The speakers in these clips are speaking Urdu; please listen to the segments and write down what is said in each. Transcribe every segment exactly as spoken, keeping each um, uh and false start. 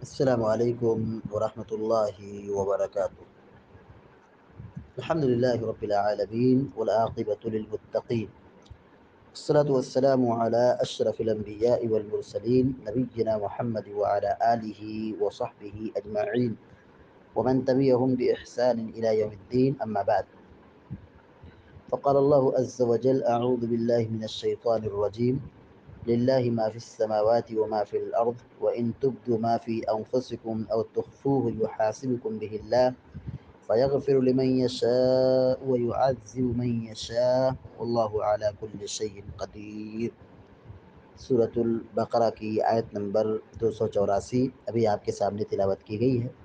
السلام علیکم ورحمۃ اللہ وبرکاتہ۔ الحمد للہ رب العالمین والعاقبۃ للمتقین، الصلاة والسلام علی اشرف الانبیاء والمرسلین نبینا محمد وعلی آلہ وصحبہ اجمعین ومن تبعهم بإحسان إلى يوم الدين، أما بعد، فقال الله عز وجل: أعوذ بالله من الشيطان الرجيم، لله ما في السماوات وما في الأرض وإن تبدوا ما في أنفسكم أو تخفوه يحاسبكم به الله فيغفر لمن يشاء ويعذب من يشاء والله على كل شيء قدير۔ سورة البقرہ کی آیت نمبر دو سو چوراسی ابھی آپ کے سامنے تلاوت کی گئی ہے۔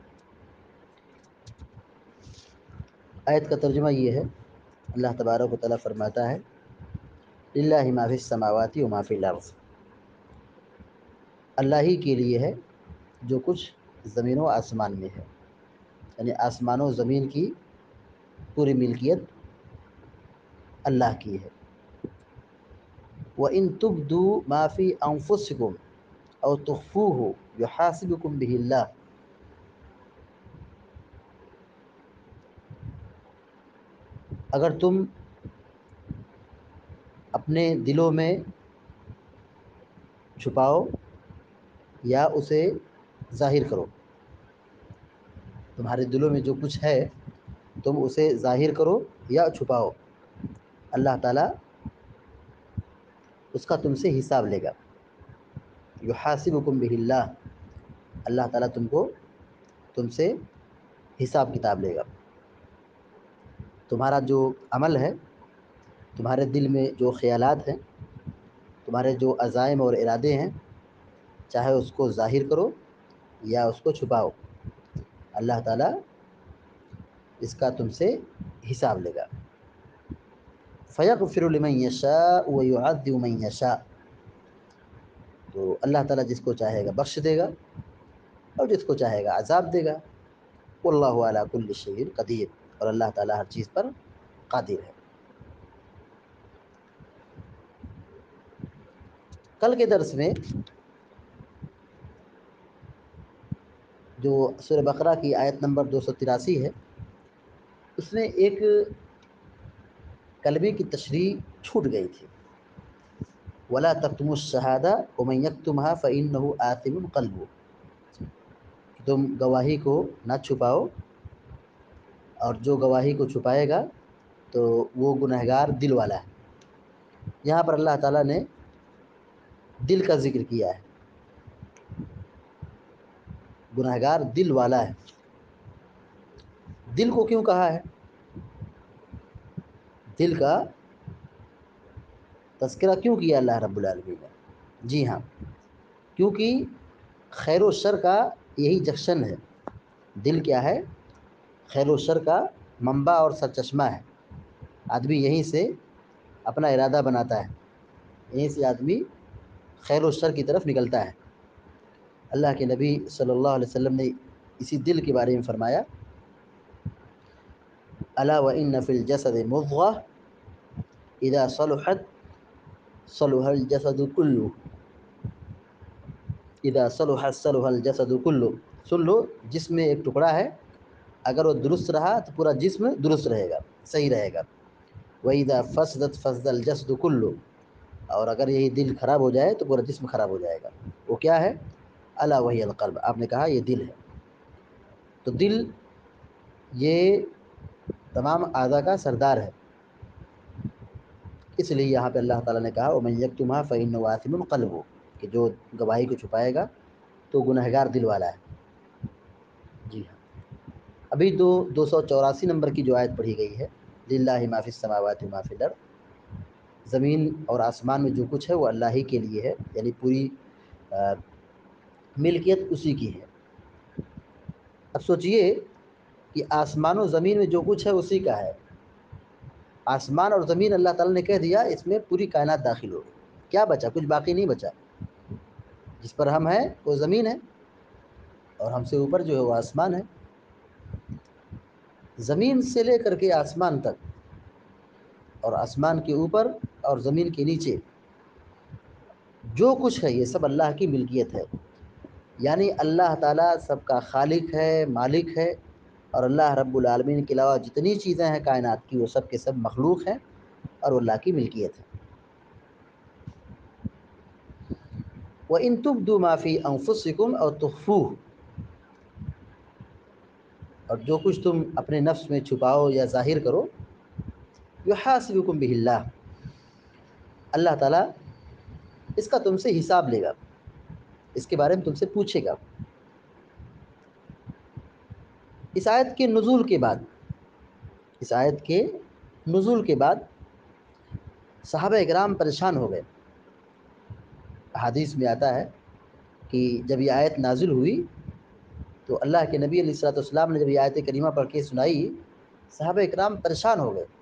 آیت کا ترجمہ یہ ہے، اللہ تبارک و تعالیٰ فرماتا ہے: للہ ما فی السماوات وما فی الارض، اللہ ہی کے لیے ہے جو کچھ زمین و آسمان میں ہے، یعنی آسمان و زمین کی پوری ملکیت اللہ کی ہے۔ وَإِن تُبْدُوا مَا فِي أَنفُسِكُمْ أَوْ تُخْفُوهُ يُحَاسِبْكُم بِهِ اللَّهُ، اگر تم اپنے دلوں میں چھپاؤ یا اسے ظاہر کرو، تمہارے دلوں میں جو کچھ ہے تم اسے ظاہر کرو یا چھپاؤ، اللہ تعالیٰ اس کا تم سے حساب لے گا۔ یحاسبکم بہ اللہ، اللہ تعالیٰ تم کو تم سے حساب کتاب لے گا۔ تمہارا جو عمل ہے، تمہارے دل میں جو خیالات ہیں، تمہارے جو عزائم اور ارادے ہیں، چاہے اس کو ظاہر کرو یا اس کو چھپاؤ، اللہ تعالیٰ اس کا تم سے حساب لے گا۔ فَيَغْفِرُ لِمَن يَشَاءُ وَيُعَذِّبُ مَن يَشَاءُ، تو اللہ تعالیٰ جس کو چاہے گا بخش دے گا اور جس کو چاہے گا عذاب دے گا۔ واللہ علی کل شیء قدیر، اور اللہ تعالیٰ ہر چیز پر قادر ہے۔ کل کے درس میں جو سورہ بقرہ کی آیت نمبر دو سو تراسی ہے، اس میں ایک کلمے کی تشریح چھوٹ گئی تھی، وَلَا تَكْتُمُوا الشَّهَادَةَ وَمَن يَكْتُمْهَا فَإِنَّهُ آثِمٌ قَلْبُهُ، تم گواہی کو نہ چھپاؤ، اور جو گواہی کو چھپائے گا تو وہ گنہگار دل والا ہے۔ یہاں پر اللہ تعالیٰ نے دل کا ذکر کیا ہے، گنہگار دل والا ہے۔ دل کو کیوں کہا ہے؟ دل کا تذکرہ کیوں کیا اللہ رب العالمین نے؟ جی ہاں، کیونکہ خیر و شر کا یہی جنکشن ہے۔ دل کیا ہے؟ خیر و شر کا منبع اور سرچشمہ ہے۔ آدمی یہیں سے اپنا ارادہ بناتا ہے، یہیں سے آدمی خیر و شر کی طرف نکلتا ہے۔ اللہ کے نبی صلی اللہ علیہ وسلم نے اسی دل کے بارے میں فرمایا: الا وان فی الجسد مضغہ اذا صلحت صلح الجسد کلہ، اذا صلحت صلح الجسد کلہ، سن لو، جسم میں ایک ٹکڑا ہے، اگر وہ درست رہا تو پورا جسم درست رہے گا، صحیح رہے گا۔ وَإِذَا فَسَدَتْ فَسَدَ الْجَسَدُ كُلُّهُ، اور اگر یہی دل خراب ہو جائے تو پورا جسم خراب ہو جائے گا۔ وہ کیا ہے؟ الا وہی القلب، آپ نے کہا یہ دل ہے۔ تو دل یہ تمام اعضاء کا سردار ہے، اس لیے یہاں پہ اللہ تعالیٰ نے کہا وَمَن يَكْتُمْهَا فَإِنَّهُ آثِمٌ قَلْبُهُ، کہ جو گواہی کو چھپائے گا تو گنہگار دل والا ہے۔ جی ہاں، ابھی دو دو سو چوراسی نمبر کی جو آیت پڑھی گئی ہے، للہ ما فی السماوات وما فی الارض، زمین اور آسمان میں جو کچھ ہے وہ اللہ ہی کے لیے ہے، یعنی پوری ملکیت اسی کی ہے۔ اب سوچئے کہ آسمان و زمین میں جو کچھ ہے اسی کا ہے، آسمان اور زمین اللہ تعالیٰ نے کہہ دیا اس میں پوری کائنات داخل ہو گئی، کیا بچا؟ کچھ باقی نہیں بچا۔ جس پر ہم ہیں وہ زمین ہے، اور ہم سے اوپر جو ہے وہ آسمان ہے۔ زمین سے لے کر کے آسمان تک، اور آسمان کے اوپر اور زمین کے نیچے جو کچھ ہے یہ سب اللہ کی ملکیت ہے۔ یعنی اللہ تعالیٰ سب کا خالق ہے، مالک ہے، اور اللہ رب العالمین کے علاوہ جتنی چیزیں ہیں کائنات کی وہ سب کے سب مخلوق ہیں اور وہ اللہ کی ملکیت ہے۔ وَإِن تُبْدُوا مَا فِي أَنفُسِكُمْ أَوْ تُخْفُوهُ، اور جو کچھ تم اپنے نفس میں چھپاؤ یا ظاہر کرو، يُحَاسِبُكُم بِهِ اللَّهُ، اللہ تعالیٰ اس کا تم سے حساب لے گا، اس کے بارے میں تم سے پوچھے گا۔ اس آیت کے نزول کے بعد اس آیت کے نزول کے بعد صحابہ اکرام پریشان ہو گئے۔ حدیث میں آتا ہے کہ جب یہ آیت نازل ہوئی تو اللہ کے نبی علیہ الصلوۃ والسلام نے جب یہ آیت کریمہ پڑھ کے سنائی، صحابہ اکرام پریشان ہو گئے۔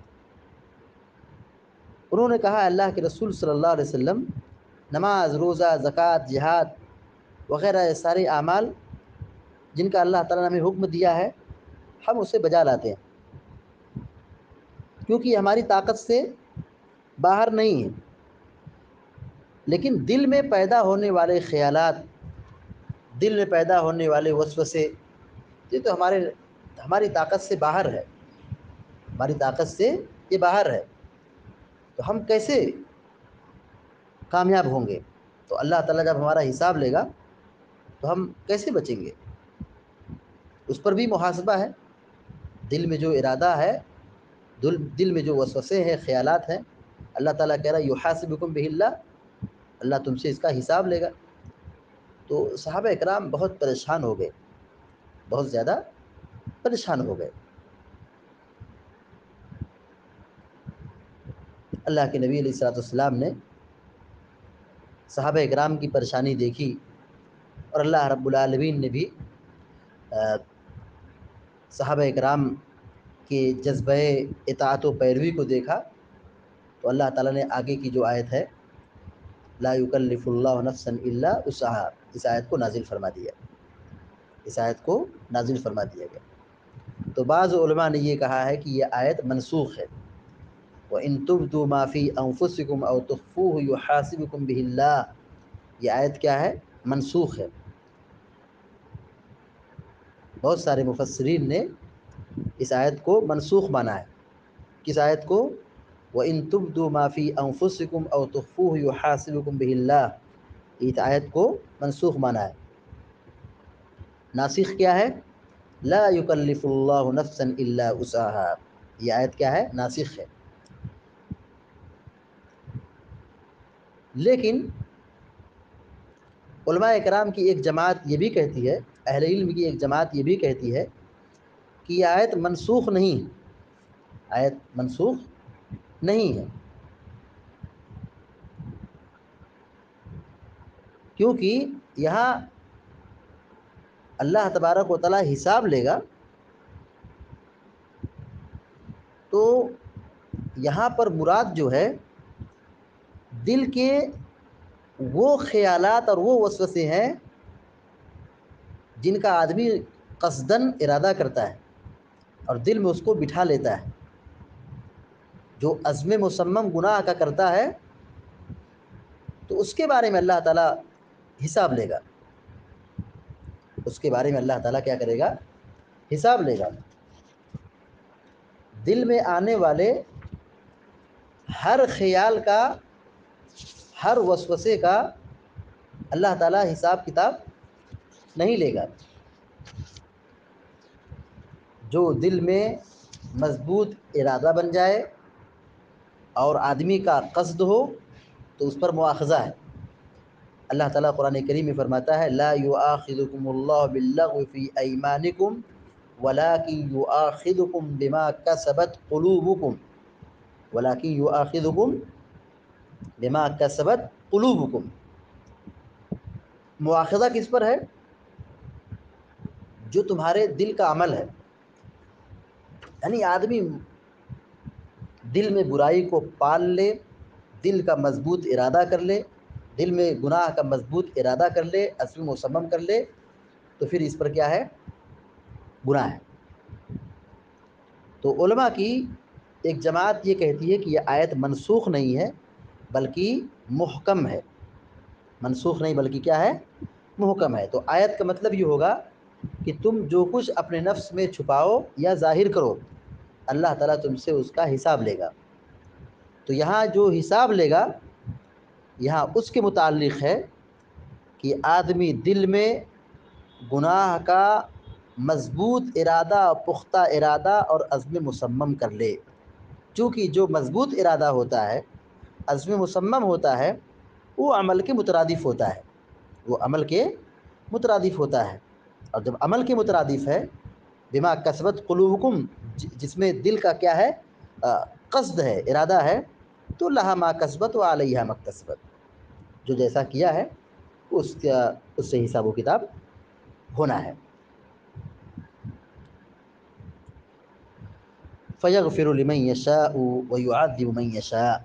انہوں نے کہا اللہ کے رسول صلی اللہ علیہ وسلم، نماز، روزہ، زکوٰۃ، جہاد وغیرہ سارے اعمال جن کا اللہ تعالیٰ نے ہمیں حکم دیا ہے ہم اسے بجا لاتے ہیں، کیونکہ یہ ہماری طاقت سے باہر نہیں ہے، لیکن دل میں پیدا ہونے والے خیالات، دل میں پیدا ہونے والے وسوسے، یہ تو ہمارے ہماری طاقت سے باہر ہے، ہماری طاقت سے یہ باہر ہے، تو ہم کیسے کامیاب ہوں گے؟ تو اللہ تعالیٰ جب ہمارا حساب لے گا تو ہم کیسے بچیں گے؟ اس پر بھی محاسبہ ہے۔ دل میں جو ارادہ ہے، دل دل میں جو وسوسے ہیں، خیالات ہیں، اللہ تعالیٰ کہہ رہا ہے یحاسبکم بہ اللہ، اللہ تم سے اس کا حساب لے گا۔ تو صحابہ اکرام بہت پریشان ہو گئے، بہت زیادہ پریشان ہو گئے۔ اللہ کے نبی علیہ الصلوۃ والسلام نے صحابہ اکرام کی پریشانی دیکھی، اور اللہ رب العالمین نے بھی صحابہ اکرام کے جذبہ اطاعت و پیروی کو دیکھا، تو اللہ تعالیٰ نے آگے کی جو آیت ہے لا یکلف اللہ نفسا الا وسعہا، اس آیت کو نازل فرما دیا اس آیت کو نازل فرما دیا گیا۔ تو بعض علماء نے یہ کہا ہے کہ یہ آیت منسوخ ہے۔ وَإِن تُبْدُوا مَا فِي أَنفُسِكُمْ أَوْ تُخْفُوهُ يُحَاسِبْكُم بِهِ اللَّهُ، یہ آیت کیا ہے؟ منسوخ ہے۔ بہت سارے مفسرین نے اس آیت کو منسوخ مانا ہے۔ کس آیت کو؟ وَإِن تُبْدُوا مَا فِي أَنفُسِكُمْ أَوْ تُخْفُوهُ يُحَاسِبْكُم بِهِ اللَّهُ، اس آیت کو منسوخ مانا ہے۔ ناسخ کیا ہے؟ لا یکلف اللہ نفسا الا وسعها، یہ آیت کیا ہے؟ ناسخ ہے۔ لیکن علماء اکرام کی ایک جماعت یہ بھی کہتی ہے، اہل علم کی ایک جماعت یہ بھی کہتی ہے کہ یہ آیت منسوخ نہیں، آیت منسوخ نہیں ہے، کیونکہ یہاں اللہ تبارک و تعالیٰ حساب لے گا، تو یہاں پر مراد جو ہے دل کے وہ خیالات اور وہ وسوسے ہیں جن کا آدمی قصداً ارادہ کرتا ہے اور دل میں اس کو بٹھا لیتا ہے، جو عزم مصمم گناہ کا کرتا ہے، تو اس کے بارے میں اللہ تعالیٰ حساب لے گا، اس کے بارے میں اللہ تعالیٰ کیا کرے گا؟ حساب لے گا۔ دل میں آنے والے ہر خیال کا، ہر وسوسے کا اللہ تعالیٰ حساب کتاب نہیں لے گا۔ جو دل میں مضبوط ارادہ بن جائے اور آدمی کا قصد ہو تو اس پر مواخذہ ہے۔ اللہ تعالیٰ قرآن کریم میں فرماتا ہے لا یؤاخذکم اللہ باللغو فی ایمانکم ولکن یؤاخذکم بما کسبت قلوبکم ولکن یؤاخذکم بما کسبت قلوبکم۔ مواخذہ کس پر ہے؟ جو تمہارے دل کا عمل ہے، یعنی آدمی دل میں برائی کو پال لے، دل کا مضبوط ارادہ کر لے، دل میں گناہ کا مضبوط ارادہ کر لے، عزم مصمم کر لے، تو پھر اس پر کیا ہے؟ گناہ ہے۔ تو علماء کی ایک جماعت یہ کہتی ہے کہ یہ آیت منسوخ نہیں ہے بلکہ محکم ہے، منسوخ نہیں بلکہ کیا ہے؟ محکم ہے۔ تو آیت کا مطلب یہ ہوگا کہ تم جو کچھ اپنے نفس میں چھپاؤ یا ظاہر کرو، اللہ تعالیٰ تم سے اس کا حساب لے گا۔ تو یہاں جو حساب لے گا یہاں اس کے متعلق ہے کہ آدمی دل میں گناہ کا مضبوط ارادہ، پختہ ارادہ اور عزم مصمم کر لے۔ چونکہ جو مضبوط ارادہ ہوتا ہے، عزم مصمم ہوتا ہے، وہ عمل کے مترادف ہوتا ہے، وہ عمل کے مترادف ہوتا ہے۔ اور جب عمل کے مترادف ہے، بما کسبت قلوبکم، جس میں دل کا کیا ہے، قصد ہے، ارادہ ہے، تو لہا ما کسبت و علیہا ما اکتسبت، جو جیسا کیا ہے اس کا اس سے حساب و کتاب ہونا ہے۔ فَيَغْفِرُ لِمَن يَشَاءُ وَيُعَذِّبُ مَن يَشَاءُ۔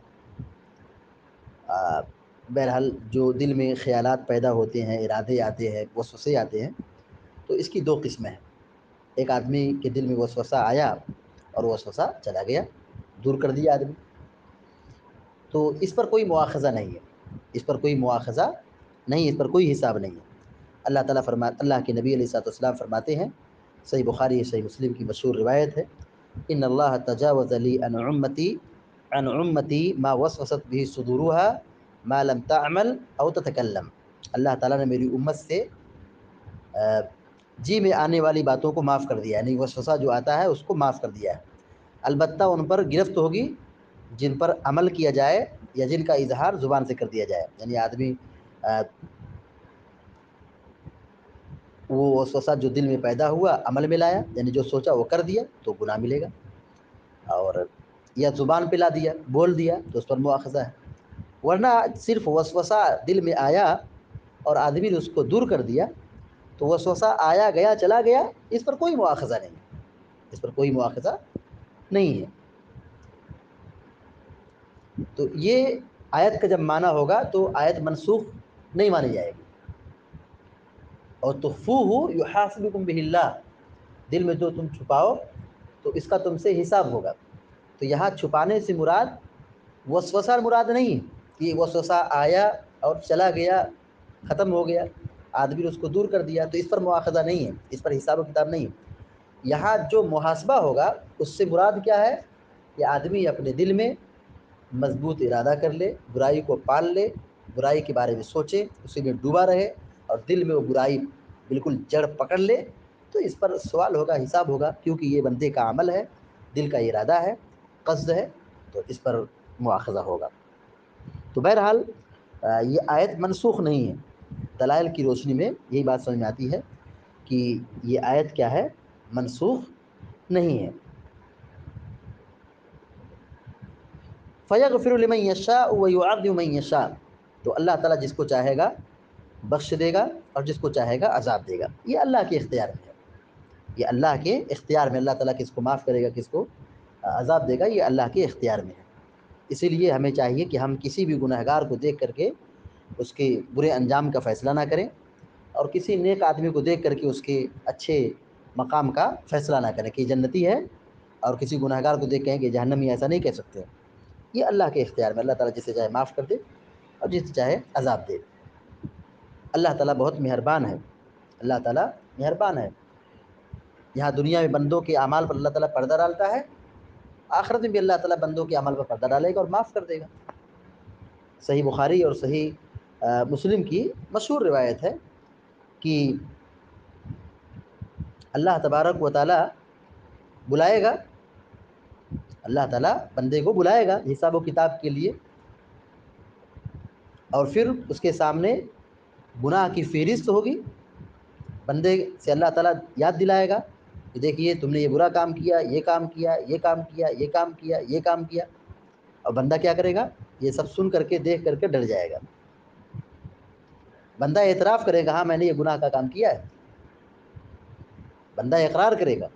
بہرحال جو دل میں خیالات پیدا ہوتے ہیں، ارادے آتے ہیں، وسوسے آتے ہیں، تو اس کی دو قسمیں ہیں۔ ایک آدمی کے دل میں وسوسہ آیا اور وسوسہ چلا گیا، دور کر دیا آدمی، تو اس پر کوئی مواخذہ نہیں ہے، اس پر کوئی مواخذہ نہیں، اس پر کوئی حساب نہیں ہے۔ اللہ تعالیٰ فرما اللہ کے نبی علیہ الصلوۃ والسلام فرماتے ہیں، صحیح بخاری صحیح مسلم کی مشہور روایت ہے، ان اللہ تجاوز لی عن امتی عن امتی ما وسوست به صدورها ما لم تعمل او تتکلم۔ اللہ تعالیٰ نے میری امت سے جی میں آنے والی باتوں کو معاف کر دیا، یعنی وسوسہ جو آتا ہے اس کو معاف کر دیا ہے۔ البتہ ان پر گرفت ہوگی جن پر عمل کیا جائے یا جن کا اظہار زبان سے کر دیا جائے، یعنی آدمی وہ وسوسہ جو دل میں پیدا ہوا عمل میں لایا، یعنی جو سوچا وہ کر دیا تو گناہ ملے گا، اور یا زبان پہ لا دیا، بول دیا تو اس پر مواخذہ ہے۔ ورنہ صرف وسوسہ دل میں آیا اور آدمی نے اس کو دور کر دیا، تو وسوسہ آیا گیا چلا گیا، اس پر کوئی مواخذہ نہیں، اس پر کوئی مواخذہ نہیں ہے۔ تو یہ آیت کا جب معنی ہوگا تو آیت منسوخ نہیں مانی جائے گی۔ اور تخفوہ یحاسبکم بہ اللہ، دل میں جو تم چھپاؤ تو اس کا تم سے حساب ہوگا۔ تو یہاں چھپانے سے مراد وسوسہ مراد نہیں کہ وسوسہ آیا اور چلا گیا، ختم ہو گیا، آدمی نے اس کو دور کر دیا تو اس پر مواخذہ نہیں ہے، اس پر حساب و کتاب نہیں ہے۔ یہاں جو محاسبہ ہوگا اس سے مراد کیا ہے کہ آدمی اپنے دل میں مضبوط ارادہ کر لے، برائی کو پال لے، برائی کے بارے میں سوچے، اسی میں ڈوبا رہے اور دل میں وہ برائی بالکل جڑ پکڑ لے، تو اس پر سوال ہوگا، حساب ہوگا، کیونکہ یہ بندے کا عمل ہے، دل کا ارادہ ہے، قصد ہے، تو اس پر مواخذہ ہوگا۔ تو بہرحال یہ آیت منسوخ نہیں ہے، دلائل کی روشنی میں یہی بات سمجھ میں آتی ہے کہ یہ آیت کیا ہے، منسوخ نہیں ہے۔ فَيَغْفِرُ لِمَن يَشَاءُ وَيُعَذِّبُ مَن يَشَاءُ۔ تو اللہ تعالیٰ جس کو چاہے گا بخش دے گا اور جس کو چاہے گا عذاب دے گا، یہ اللہ کے اختیار میں ہے، یہ اللہ کے اختیار میں، اللہ تعالیٰ کس کو معاف کرے گا کس کو عذاب دے گا، یہ اللہ کے اختیار میں ہے۔ اسی لیے ہمیں چاہیے کہ ہم کسی بھی گنہگار کو دیکھ کر کے اس کے برے انجام کا فیصلہ نہ کریں، اور کسی نیک آدمی کو دیکھ کر کے اس کے اچھے مقام کا فیصلہ نہ کریں کہ جنتی ہے، اور کسی گنہگار کو دیکھ کہیں کہ جہنمی، ایسا نہیں کہہ سکتے۔ یہ اللہ کے اختیار میں، اللہ تعالیٰ جسے چاہے معاف کر دے اور جسے چاہے عذاب دے۔ اللہ تعالیٰ بہت مہربان ہے، اللہ تعالیٰ مہربان ہے۔ یہاں دنیا میں بندوں کے اعمال پر اللہ تعالیٰ پردہ ڈالتا ہے، آخرت میں بھی اللہ تعالیٰ بندوں کے عمل پر پردہ ڈالے گا اور معاف کر دے گا۔ صحیح بخاری اور صحیح مسلم کی مشہور روایت ہے کہ اللہ تبارک و تعالیٰ بلائے گا، اللہ تعالیٰ بندے کو بلائے گا حساب و کتاب کے لیے، اور پھر اس کے سامنے گناہ کی فہرست ہوگی، بندے سے اللہ تعالیٰ یاد دلائے گا کہ دیکھیے تم نے یہ برا کام کیا، یہ کام کیا، یہ کام کیا، یہ کام کیا، یہ کام کیا، اور بندہ کیا کرے گا، یہ سب سن کر کے دیکھ کر کے ڈر جائے گا۔ بندہ اعتراف کرے گا، ہاں میں نے یہ گناہ کا کام کیا ہے، بندہ اقرار کرے گا۔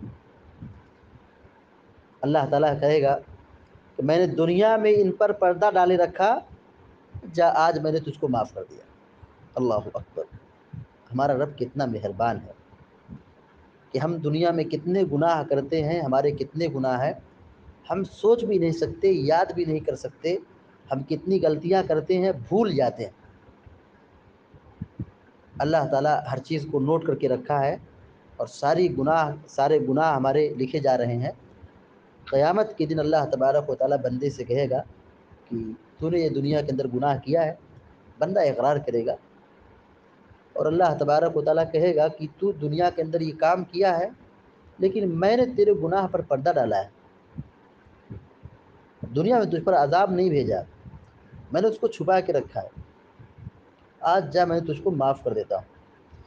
اللہ تعالیٰ کہے گا کہ میں نے دنیا میں ان پر پردہ ڈالے رکھا، جا آج میں نے تجھ کو معاف کر دیا۔ اللہ اکبر! ہمارا رب کتنا مہربان ہے کہ ہم دنیا میں کتنے گناہ کرتے ہیں، ہمارے کتنے گناہ ہیں ہم سوچ بھی نہیں سکتے، یاد بھی نہیں کر سکتے، ہم کتنی غلطیاں کرتے ہیں، بھول جاتے ہیں۔ اللہ تعالیٰ ہر چیز کو نوٹ کر کے رکھا ہے، اور ساری گناہ سارے گناہ ہمارے لکھے جا رہے ہیں۔ قیامت کے دن اللہ تبارک و تعالیٰ بندے سے کہے گا کہ تو نے یہ دنیا کے اندر گناہ کیا ہے، بندہ اقرار کرے گا، اور اللہ تبارک و تعالیٰ کہے گا کہ تو دنیا کے اندر یہ کام کیا ہے، لیکن میں نے تیرے گناہ پر پردہ ڈالا ہے، دنیا میں تجھ پر عذاب نہیں بھیجا، میں نے اس کو چھپا کے رکھا ہے، آج جا میں تجھ کو معاف کر دیتا ہوں۔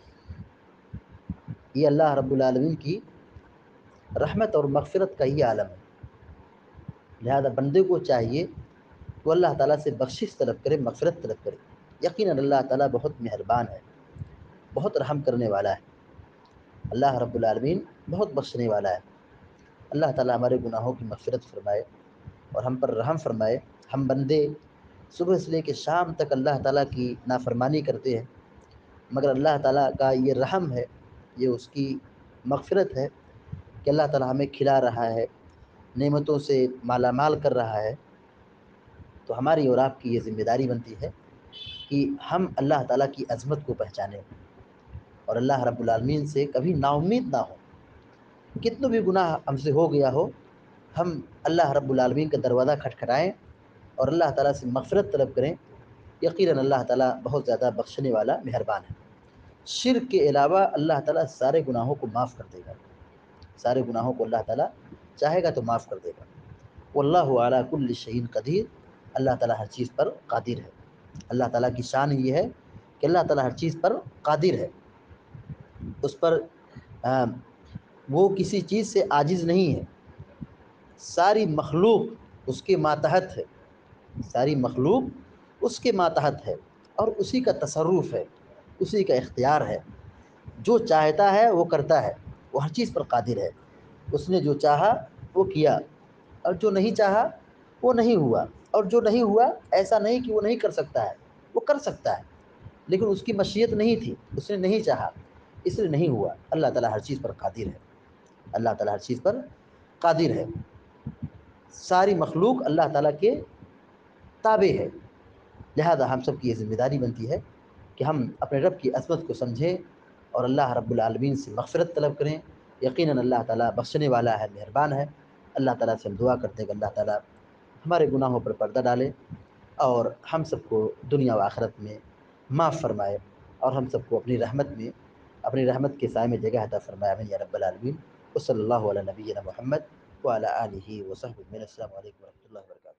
یہ اللہ رب العالمین کی رحمت اور مغفرت کا ہی عالم ہے۔ لہذا بندے کو چاہیے وہ اللہ تعالیٰ سے بخشش طلب کرے، مغفرت طلب کرے۔ یقیناً اللہ تعالیٰ بہت مہربان ہے، بہت رحم کرنے والا ہے، اللہ رب العالمین بہت بخشنے والا ہے۔ اللہ تعالیٰ ہمارے گناہوں کی مغفرت فرمائے اور ہم پر رحم فرمائے۔ ہم بندے صبح سے لے کے شام تک اللہ تعالیٰ کی نافرمانی کرتے ہیں، مگر اللہ تعالیٰ کا یہ رحم ہے، یہ اس کی مغفرت ہے کہ اللہ تعالیٰ ہمیں کھلا رہا ہے، نعمتوں سے مالا مال کر رہا ہے۔ تو ہماری اور آپ کی یہ ذمہ داری بنتی ہے کہ ہم اللہ تعالیٰ کی عظمت کو پہچانیں اور اللہ رب العالمین سے کبھی نا امید نہ ہوں۔ کتنا بھی گناہ ہم سے ہو گیا ہو، ہم اللہ رب العالمین کا دروازہ کھٹکھٹائیں اور اللہ تعالیٰ سے مغفرت طلب کریں۔ یقیناً اللہ تعالیٰ بہت زیادہ بخشنے والا مہربان ہے۔ شرک کے علاوہ اللہ تعالیٰ سارے گناہوں کو معاف کر دے گا، سارے گناہوں کو اللہ تعالیٰ چاہے گا تو معاف کر دے گا۔ واللہ علی کل شیء قدیر، اللہ تعالیٰ ہر چیز پر قادر ہے۔ اللہ تعالیٰ کی شان یہ ہے کہ اللہ تعالیٰ ہر چیز پر قادر ہے، اس پر آ, وہ کسی چیز سے عاجز نہیں ہے۔ ساری مخلوق اس کے ماتحت ہے، ساری مخلوق اس کے ماتحت ہے، اور اسی کا تصرف ہے، اسی کا اختیار ہے۔ جو چاہتا ہے وہ کرتا ہے، وہ ہر چیز پر قادر ہے۔ اس نے جو چاہا وہ کیا، اور جو نہیں چاہا وہ نہیں ہوا، اور جو نہیں ہوا ایسا نہیں کہ وہ نہیں کر سکتا ہے، وہ کر سکتا ہے، لیکن اس کی مشیت نہیں تھی، اس نے نہیں چاہا، اس لیے نہیں ہوا۔ اللہ تعالیٰ ہر چیز پر قادر ہے، اللہ تعالیٰ ہر چیز پر قادر ہے۔ ساری مخلوق اللہ تعالیٰ کے تابع ہے۔ لہذا ہم سب کی یہ ذمہ داری بنتی ہے کہ ہم اپنے رب کی عظمت کو سمجھیں اور اللہ رب العالمین سے مغفرت طلب کریں۔ یقیناً اللہ تعالیٰ بخشنے والا ہے، مہربان ہے۔ اللہ تعالیٰ سے ہم دعا کرتے ہیں کہ اللہ تعالیٰ ہمارے گناہوں پر پردہ ڈالے اور ہم سب کو دنیا و آخرت میں معاف فرمائے، اور ہم سب کو اپنی رحمت میں، اپنی رحمت کے سائے میں جگہ عطا فرمائے، آمین یا رب العالمین۔ وصلی اللہ علی نبینا محمد وعلی آلہ وصحبہ اجمعین۔ السلام علیکم ورحمۃ اللہ وبرکاتہ۔